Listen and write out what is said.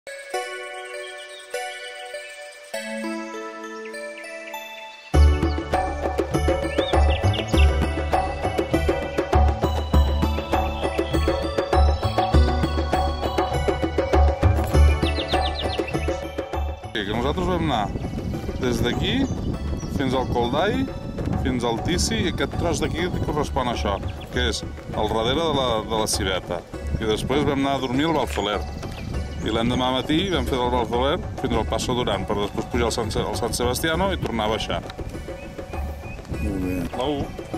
Nosaltres vam anar des d'aquí fins al Coldai, fins al Tici, i aquest tros d'aquí correspon a això, que és al darrere de la Civeta. I després vam anar a dormir al Balzoler. I l'endemà matí vam fer del Balzoler fins al Passo Duran, per després pujar al Sant Sebastiano i tornar a baixar. Molt bé. La U.